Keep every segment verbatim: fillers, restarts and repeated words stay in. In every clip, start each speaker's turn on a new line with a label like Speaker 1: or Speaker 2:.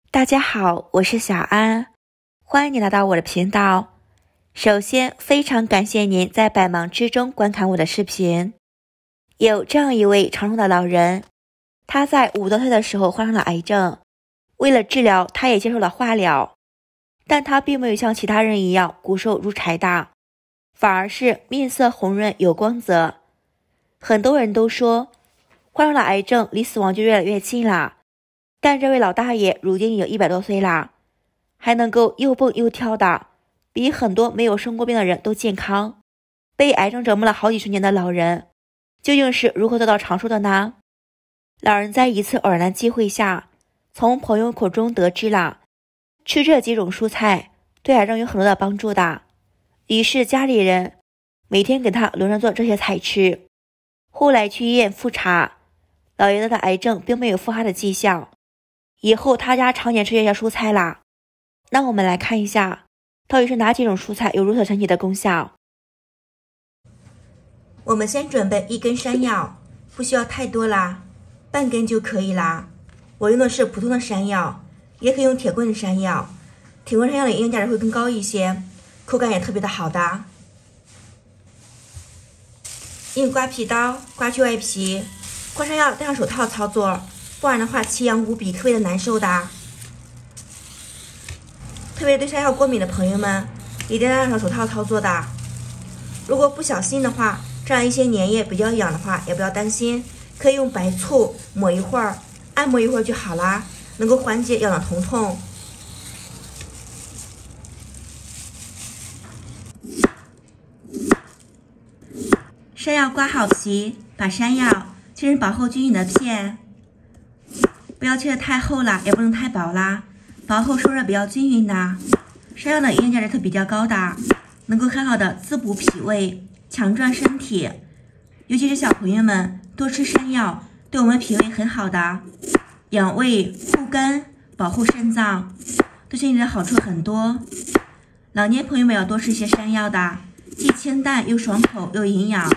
Speaker 1: 大家好，我是小安，欢迎你来到我的频道。首先，非常感谢您在百忙之中观看我的视频。有这样一位长寿的老人，他在五多岁的时候患上了癌症，为了治疗，他也接受了化疗，但他并没有像其他人一样骨瘦如柴大，反而是面色红润有光泽。很多人都说，患上了癌症离死亡就越来越近了。但这位老大爷如今已经一百多岁了，还能够又蹦又跳的，比很多没有生过病的人都健康。被癌症折磨了好几十年的老人，究竟是如何得到长寿的呢？老人在一次偶然的机会下，从朋友口中得知了吃这几种蔬菜对癌症有很多的帮助的，于是家里人每天给他轮着做这些菜吃。后来去医院复查，老爷子的癌症并没有复发的迹象。以后他家常年吃这些蔬菜啦。那我们来看一下，到底是哪几种蔬菜有如此神奇的功效。
Speaker 2: 我们先准备一根山药，不需要太多啦，半根就可以啦。我用的是普通的山药，也可以用铁棍山药。铁棍山药的营养价值会更高一些，口感也特别的好的。用刮皮刀刮去外皮，刮山药戴上手套操作，不然的话奇痒无比，特别的难受的。特别对山药过敏的朋友们，一定要戴上手套操作的。如果不小心的话，这样一些粘液比较痒的话，也不要担心，可以用白醋抹一会儿，按摩一会儿就好啦，能够缓解痒的疼痛。山药刮好皮，把山药切成薄厚均匀的片。不要切得太厚了，也不能太薄啦，薄厚受热比较均匀的。山药的营养价值特比较高的，能够很好的滋补脾胃，强壮身体。尤其是小朋友们多吃山药，对我们脾胃很好的，养胃护肝，保护肾脏，对身体的好处很多。老年朋友们要多吃一些山药的，既清淡又爽口又营养。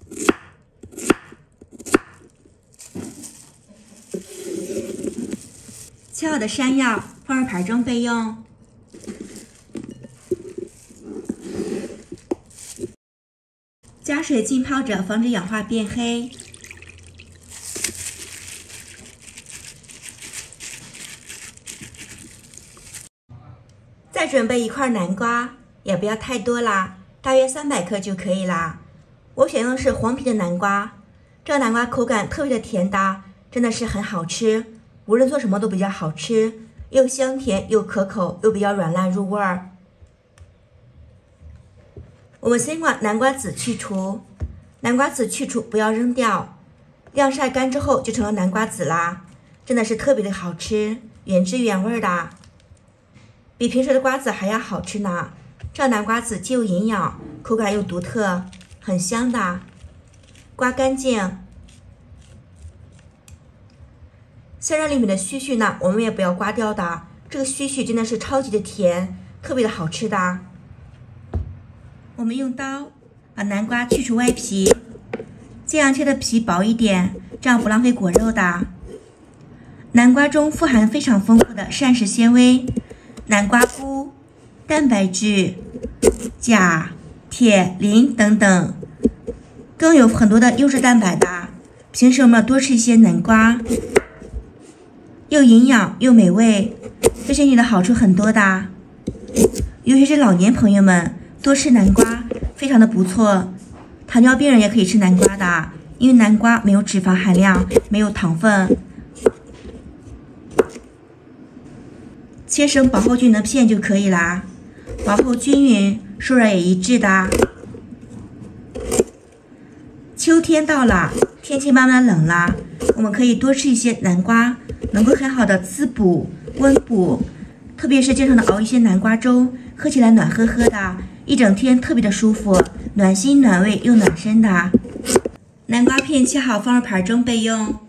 Speaker 2: 切好的山药放入盘中备用。加水浸泡着，防止氧化变黑。再准备一块南瓜，也不要太多啦，大约三百克就可以啦。我选用的是黄皮的南瓜，这个南瓜口感特别的甜的，真的是很好吃。无论做什么都比较好吃，又香甜又可口，又比较软烂入味儿。我们先把南瓜籽去除，南瓜籽去除不要扔掉，晾晒干之后就成了南瓜籽啦，真的是特别的好吃，原汁原味的，比平时的瓜子还要好吃呢。这南瓜籽既有营养，口感又独特，很香的。刮干净。虽然里面的须须呢，我们也不要刮掉的，这个须须真的是超级的甜，特别的好吃的。我们用刀把南瓜去除外皮，这样切的皮薄一点，这样不浪费果肉的。南瓜中富含非常丰富的膳食纤维、南瓜钴、蛋白质、钾、铁、磷等等，更有很多的优质蛋白的。平时我们要多吃一些南瓜。又营养又美味，对身体的好处很多的，尤其是老年朋友们多吃南瓜非常的不错。糖尿病人也可以吃南瓜的，因为南瓜没有脂肪含量，没有糖分。切成薄厚均匀的片就可以啦，薄厚均匀，受热也一致的。秋天到了，天气慢慢冷了，我们可以多吃一些南瓜，能够很好的滋补温补，特别是经常的熬一些南瓜粥，喝起来暖呵呵的，一整天特别的舒服，暖心暖胃又暖身的。南瓜片切好放入盘中备用。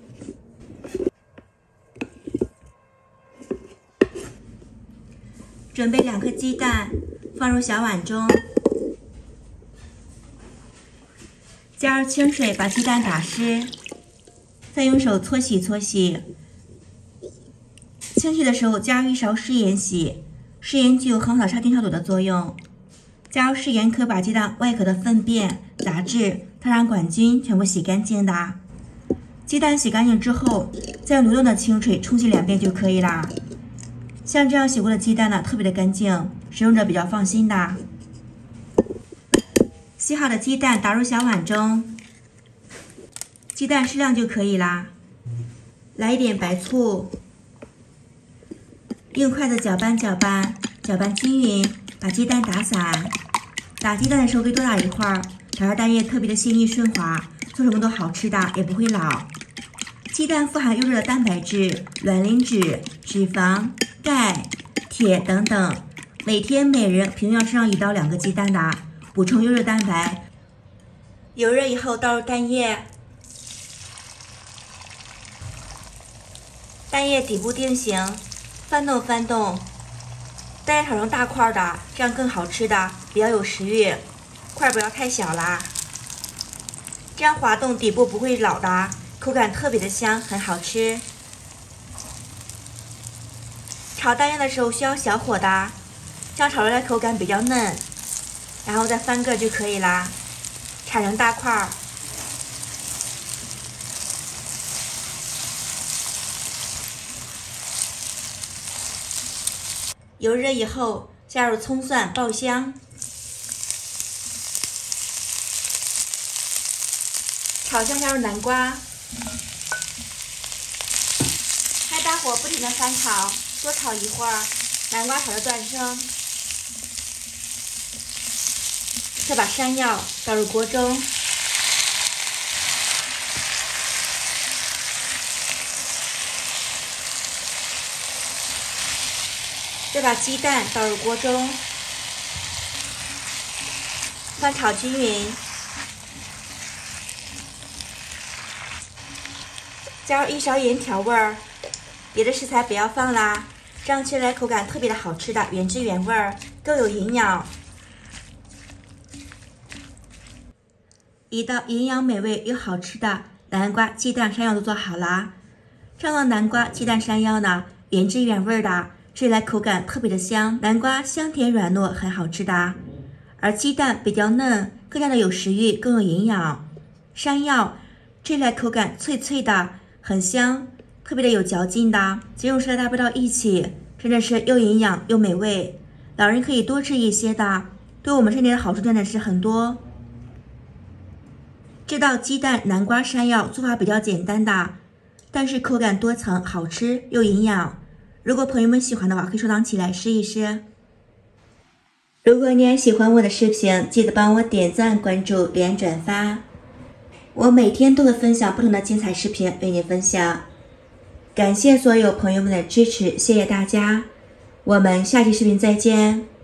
Speaker 2: 准备两颗鸡蛋，放入小碗中，加入清水把鸡蛋打湿，再用手搓洗搓洗。 清洗的时候加入一勺食盐洗，食盐具有很好的杀菌消毒的作用。加入食盐可以把鸡蛋外壳的粪便、杂质、特产杆菌全部洗干净的。鸡蛋洗干净之后，再用流动的清水冲洗两遍就可以啦。像这样洗过的鸡蛋呢，特别的干净，使用者比较放心的。洗好的鸡蛋打入小碗中，鸡蛋适量就可以啦。来一点白醋，用筷子搅拌搅拌，搅拌均匀，把鸡蛋打散。打鸡蛋的时候可以多打一会儿，打入蛋液特别的细腻顺滑，做什么都好吃的，也不会老。鸡蛋富含优质的蛋白质、卵磷脂、脂肪、钙、铁等等，每天每人平均要吃上一到两个鸡蛋的，补充优质蛋白。油热以后倒入蛋液，蛋液底部定型，翻动翻动，蛋液炒成大块的，这样更好吃的，比较有食欲，块不要太小啦。这样滑动底部不会老的，口感特别的香，很好吃。炒蛋液的时候需要小火的，这样炒出来口感比较嫩，然后再翻个就可以啦，铲成大块儿。油热以后，加入葱蒜爆香，炒香加入南瓜，开大火不停的翻炒，多炒一会儿，南瓜炒到断生。再把山药倒入锅中，再把鸡蛋倒入锅中，翻炒均匀，加入一勺盐调味儿，别的食材不要放啦，这样吃起来口感特别的好吃的，原汁原味儿，更有营养。一道营养美味又好吃的南瓜鸡蛋山药都做好啦。这样的南瓜鸡蛋山药呢，原汁原味的，吃起来口感特别的香，南瓜香甜软糯，很好吃的。而鸡蛋比较嫩，更加的有食欲，更有营养。山药吃起来口感脆脆的，很香，特别的有嚼劲的，几种食材搭配到一起，真的是又营养又美味。老人可以多吃一些的，对我们身体的好处真的是很多。这道鸡蛋南瓜山药做法比较简单的，但是口感多层，好吃又营养。如果朋友们喜欢的话，可以收藏起来试一试。如果你也喜欢我的视频，记得帮我点赞、关注、留言、转发。我每天都会分享不同的精彩视频为你分享。感谢所有朋友们的支持，谢谢大家。我们下期视频再见。